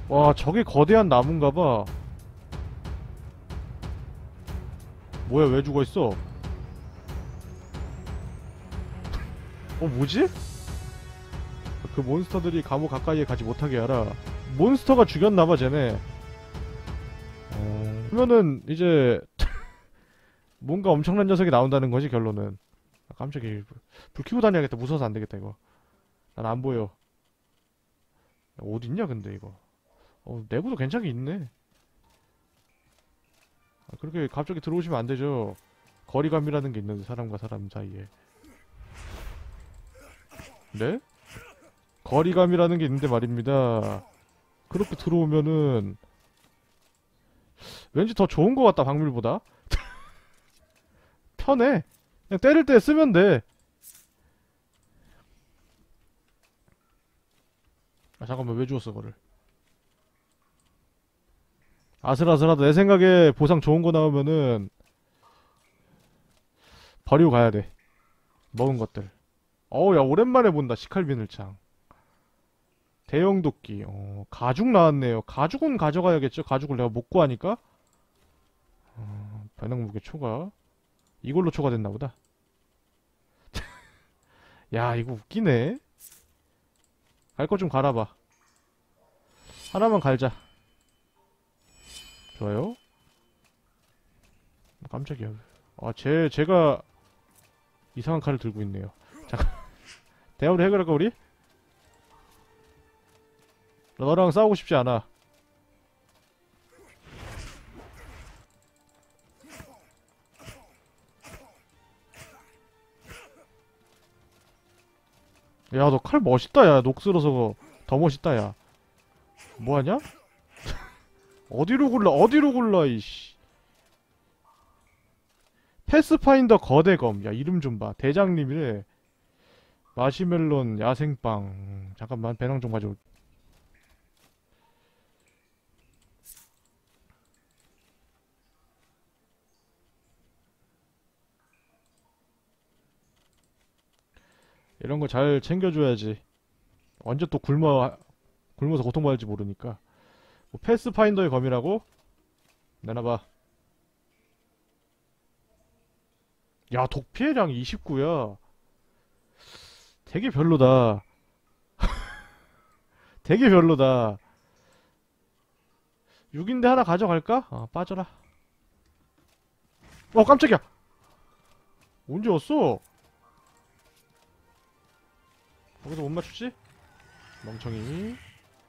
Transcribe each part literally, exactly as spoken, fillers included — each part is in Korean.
와, 저게 거대한 나무인가봐. 뭐야, 왜 죽어있어? 어, 뭐지? 그 몬스터들이 감옥 가까이에 가지 못하게 하라. 몬스터가 죽였나봐, 쟤네. 어... 그러면은, 이제, 뭔가 엄청난 녀석이 나온다는 거지, 결론은. 아, 깜짝이야. 불 켜고 다녀야겠다. 무서워서 안 되겠다, 이거. 난 안 보여. 어딨냐, 근데, 이거. 어, 내구도 괜찮게 있네. 아, 그렇게 갑자기 들어오시면 안 되죠. 거리감이라는 게 있는데, 사람과 사람 사이에. 네? 거리감이라는 게 있는데 말입니다. 그렇게 들어오면은, 왠지 더 좋은 것 같다, 박밀보다. 편해. 그냥 때릴 때 쓰면 돼. 아, 잠깐만, 왜 주웠어, 그거를. 아슬아슬하다. 내 생각에 보상 좋은 거 나오면은, 버리고 가야 돼. 먹은 것들. 어우, 야, 오랜만에 본다. 시칼비늘창. 대형 도끼. 어, 가죽 나왔네요. 가죽은 가져가야겠죠? 가죽을 내가 못 구하니까? 어, 변형무게 초과. 이걸로 초과됐나 보다. 야, 이거 웃기네. 갈 거 좀 갈아봐. 하나만 갈자. 좋아요. 깜짝이야. 아, 쟤, 제가 이상한 칼을 들고 있네요. 잠깐. 대화로 해결할까, 우리? 너랑 싸우고 싶지 않아. 야, 너 칼 멋있다, 야. 녹슬어서 더 멋있다, 야. 뭐하냐? 어디로 굴러, 어디로 굴러, 이씨. 패스파인더 거대검. 야, 이름 좀 봐. 대장님이래. 마시멜론, 야생빵. 잠깐만, 배낭 좀 가져올. 이런 거 잘 챙겨줘야지. 언제 또 굶어, 굶어서 고통받을지 모르니까. 뭐 패스파인더의 검이라고? 내놔봐. 야, 독피해량 이십구야. 되게 별로다. 되게 별로다. 육인데 하나 가져갈까? 아, 빠져라. 어, 깜짝이야. 언제 왔어? 거기서 못 맞추지? 멍청이.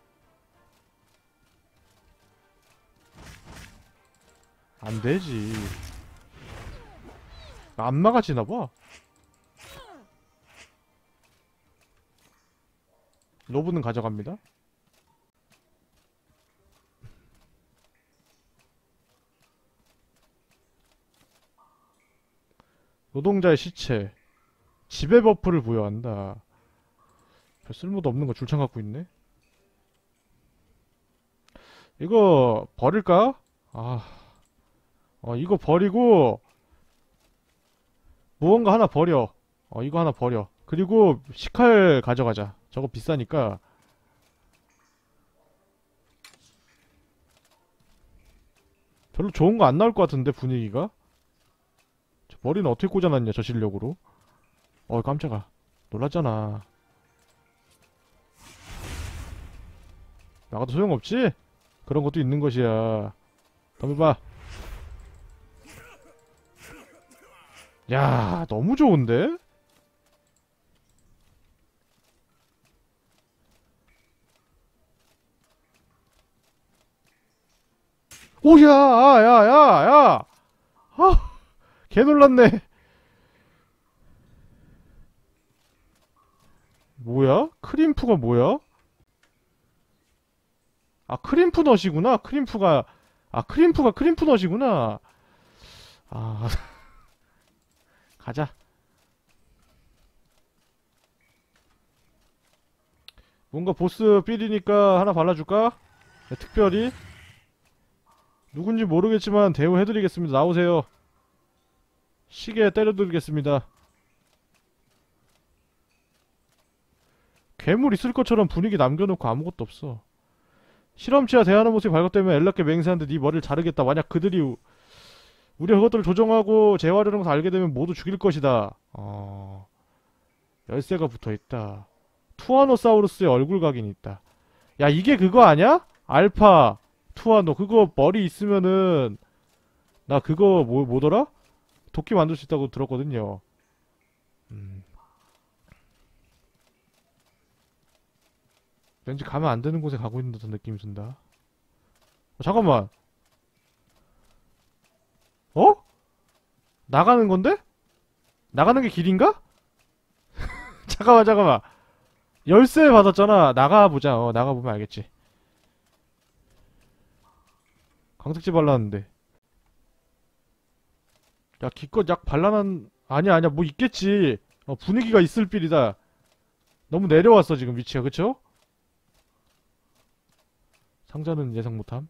안 되지. 안 막아지나봐. 로브는 가져갑니다. 노동자의 시체. 지배 버프를 부여한다. 별 쓸모도 없는 거 줄창 갖고 있네. 이거 버릴까? 아, 어 이거 버리고 무언가 하나 버려. 어 이거 하나 버려. 그리고 시칼 가져가자. 저거 비싸니까. 별로 좋은 거 안 나올 것 같은데 분위기가. 저 머리는 어떻게 꽂아놨냐 저 실력으로. 어 깜짝아. 놀랐잖아. 나가도 소용없지? 그런 것도 있는 것이야. 덤벼봐. 야, 너무 좋은데? 오야, 아, 야, 야, 야! 아, 개 놀랐네. 뭐야? 크림프가 뭐야? 아, 크림프 넛이구나. 크림프가, 아, 크림프가 크림프 넛이구나. 아, 가자. 뭔가 보스 필이니까 하나 발라줄까? 네, 특별히. 누군지 모르겠지만 대우해드리겠습니다. 나오세요. 시계 때려드리겠습니다. 괴물 있을 것처럼 분위기 남겨놓고 아무것도 없어. 실험체와 대하는 모습이 발각되면 엘라께 맹세하는데 네 머리를 자르겠다. 만약 그들이 우- 우리가 그것들을 조종하고 재활용하는 것을 알게 되면 모두 죽일 것이다. 어... 열쇠가 붙어있다. 투아노사우루스의 얼굴 각인이 있다. 야, 이게 그거 아냐? 알파 투아노. 그거 머리 있으면은 나 그거 뭐, 뭐더라? 도끼 만들 수 있다고 들었거든요. 음. 왠지 가면 안 되는 곳에 가고 있는 듯한 느낌이 든다. 어, 잠깐만. 어? 나가는 건데? 나가는 게 길인가? 잠깐만, 잠깐만. 열쇠 받았잖아. 나가보자. 어, 나가보면 알겠지. 광택제 발랐는데. 야, 기껏 약 발라난, 아니야, 아니야. 뭐 있겠지. 어, 분위기가 있을 필이다. 너무 내려왔어, 지금 위치가. 그쵸? 상자는 예상 못함.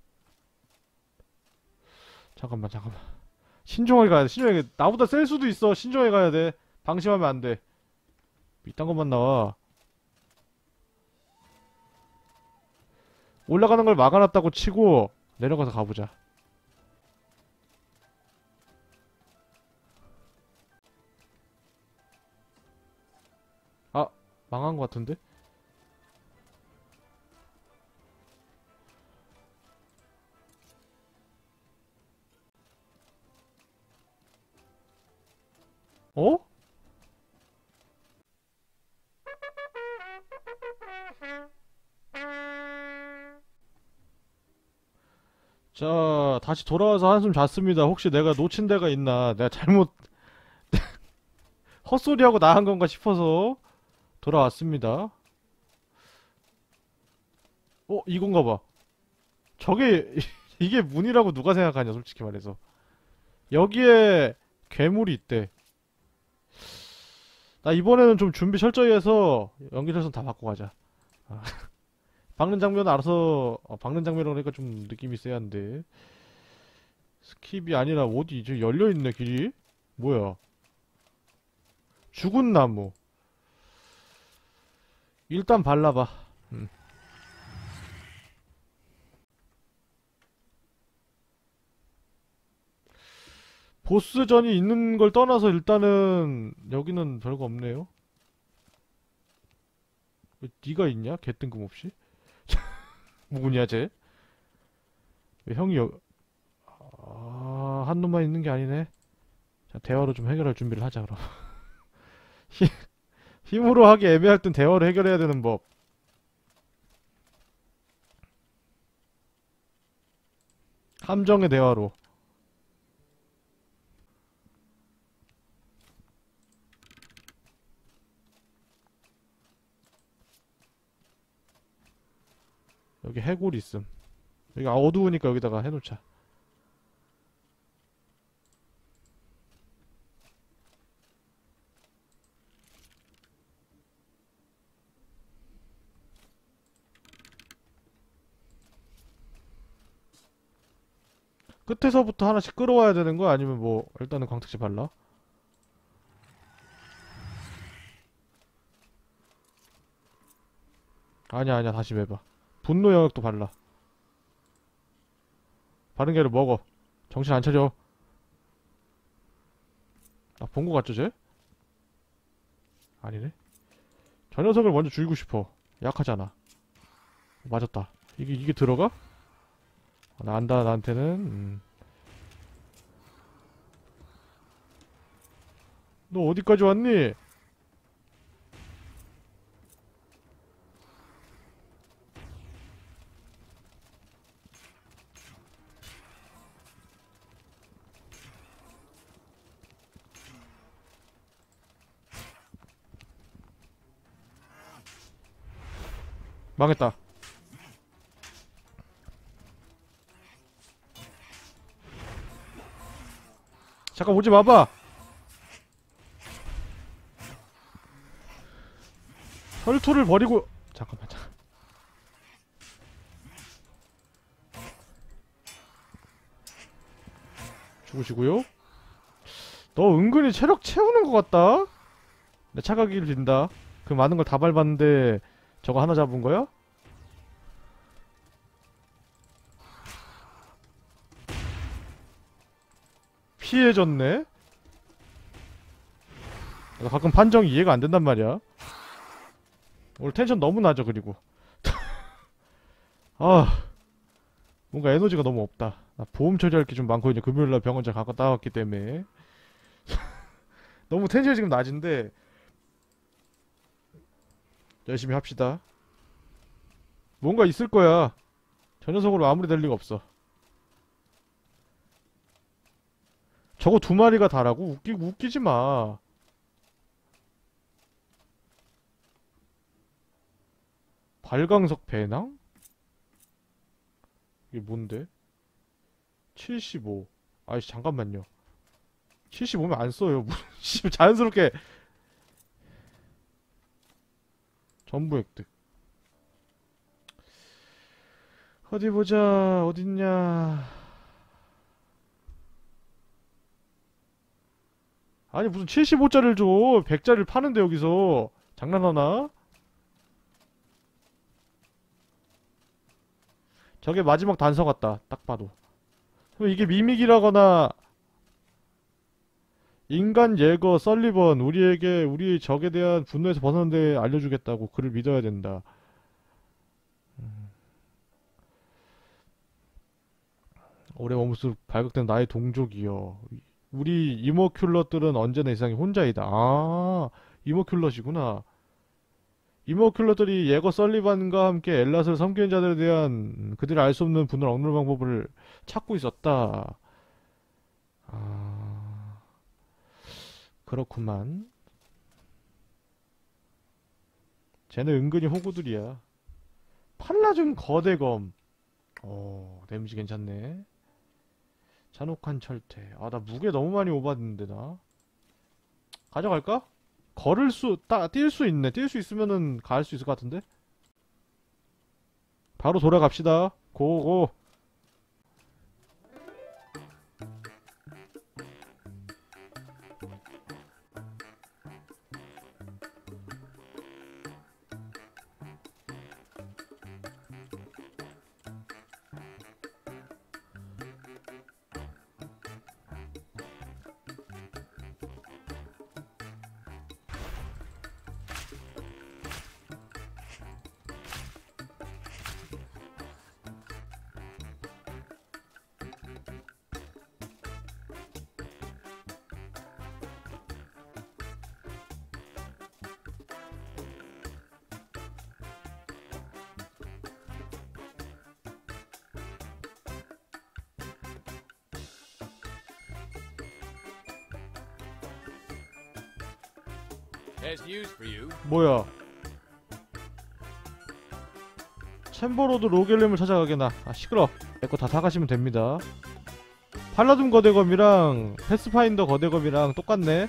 잠깐만, 잠깐만. 신중하게 가야 돼. 신중하게. 나보다 셀 수도 있어. 신중하게 가야 돼. 방심하면 안 돼. 이딴 것만 나와. 올라가는 걸 막아놨다고 치고 내려가서 가보자. 아, 망한 것 같은데? 어? 자, 다시 돌아와서 한숨 잤습니다. 혹시 내가 놓친 데가 있나? 내가 잘못 헛소리하고 나간 건가 싶어서 돌아왔습니다. 어, 이건가 봐. 저게 이게 문이라고 누가 생각하냐, 솔직히 말해서. 여기에 괴물이 있대. 나 이번에는 좀 준비 철저히 해서 연기절선 다 바꿔 가자. 아, 박는 장면은 알아서 어, 박는 장면이라고 하니까 좀 느낌이 세야 한데. 스킵이 아니라 어디 저 열려있네 길이? 뭐야? 죽은 나무. 일단 발라봐. 음. 보스전이 있는 걸 떠나서 일단은 여기는 별거 없네요. 왜 네가 있냐? 개 뜬금없이? 누구냐 쟤? 왜 형이 여... 아... 한 놈만 있는 게 아니네. 자, 대화로 좀 해결할 준비를 하자 그럼. 힘- 힘으로 하기 애매할 땐 대화로 해결해야 되는 법. 함정의 대화로. 여기 해골 있음. 여기 어두우니까 여기다가 해놓자. 끝에서부터 하나씩 끌어와야 되는 거야? 아니면 뭐 일단은 광택제 발라? 아니야 아니야 다시 매봐. 분노 영역도 발라. 바른 게를 먹어. 정신 안 차려. 아, 본 거 같죠 쟤? 아니네. 저 녀석을 먼저 죽이고 싶어. 약하잖아. 맞았다. 이게 이게 들어가? 아, 나 안다 나한테는. 음. 너 어디까지 왔니? 망했다. 잠깐 오지 마봐. 혈투를 버리고 잠깐만 잠깐. 죽으시고요. 너 은근히 체력 채우는 것 같다. 내 차가기를 빈다. 그 많은 걸 다 밟았는데 저거 하나 잡은 거야? 피해졌네? 나 가끔 판정이 이해가 안 된단 말이야. 오늘 텐션 너무 낮아, 그리고. 아, 뭔가 에너지가 너무 없다. 나 보험 처리할 게 좀 많거든요. 금요일날 병원장 갔다 왔기 때문에. 너무 텐션이 지금 낮은데, 열심히 합시다. 뭔가 있을 거야. 저 녀석으로 아무리 될 리가 없어. 저거 두 마리가 다라고? 웃기, 웃기지 마. 발광석 배낭? 이게 뭔데? 칠십오. 아이씨, 잠깐만요. 칠십오면 안 써요. 무슨, 자연스럽게. 전부 획득. 어디 보자. 어딨냐. 아니, 무슨 칠십오짜리를 줘. 백짜리를 파는데, 여기서. 장난하나? 저게 마지막 단서 같다. 딱 봐도. 그럼 이게 미믹이라거나 인간 예거 설리번 우리에게 우리의 적에 대한 분노에서 벗어나는데 알려주겠다고 그를 믿어야 된다. 음. 올해 머무스 발각된 나의 동족이여. 우리 이모큘러들은 언제나 이상이 혼자이다. 아, 이모큘러시구나. 이모큘러들이 예거 설리반과 함께 엘랏을 섬기는 자들에 대한 그들이 알 수 없는 분노를 억누르는 방법을 찾고 있었다. 아, 그렇구만. 쟤네 은근히 호구들이야. 팔라준 거대검. 어, 데미지 괜찮네. 잔혹한 철퇴. 아, 나 무게 너무 많이 오봤는데, 나. 가져갈까? 걸을 수, 따, 뛸 수 있네. 뛸 수 있으면은 갈 수 있을 것 같은데? 바로 돌아갑시다. 고고. Has news for you. 뭐야? 챔버로드 로겔렘을 찾아가게나. 아, 시끄러. 내 거 다 사가시면 됩니다. 팔라둠 거대검이랑 패스파인더 거대검이랑 똑같네.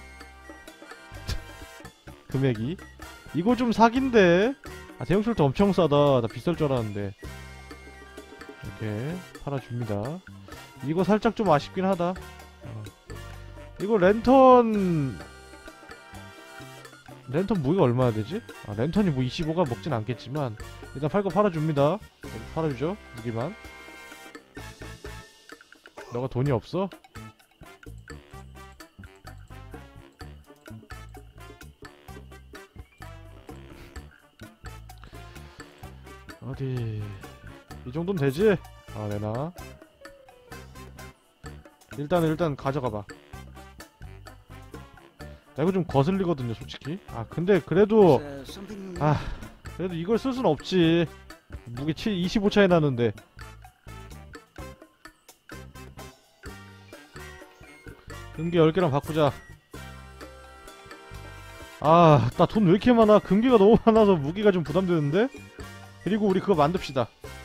금액이. 이거 좀 사기인데. 아, 대형 쉘터 엄청 싸다. 나 비쌀 줄 알았는데. 이렇게 팔아줍니다. 이거 살짝 좀 아쉽긴 하다. 어. 이거 랜턴 랜턴 무게가 얼마나 되지? 아, 랜턴이 뭐 이십오가 먹진 않겠지만 일단 팔 거 팔아줍니다. 팔아주죠. 무기만. 너가 돈이 없어? 어디 이 정도면 되지? 아, 내놔. 일단 일단 가져가봐. 나 이거 좀 거슬리거든요, 솔직히. 아, 근데 그래도 아, 그래도 이걸 쓸 순 없지. 무게 이십오 차이 나는데. 금기 열 개랑 바꾸자. 아, 나 돈 왜 이렇게 많아? 금기가 너무 많아서 무기가 좀 부담되는데? 그리고 우리 그거 만듭시다.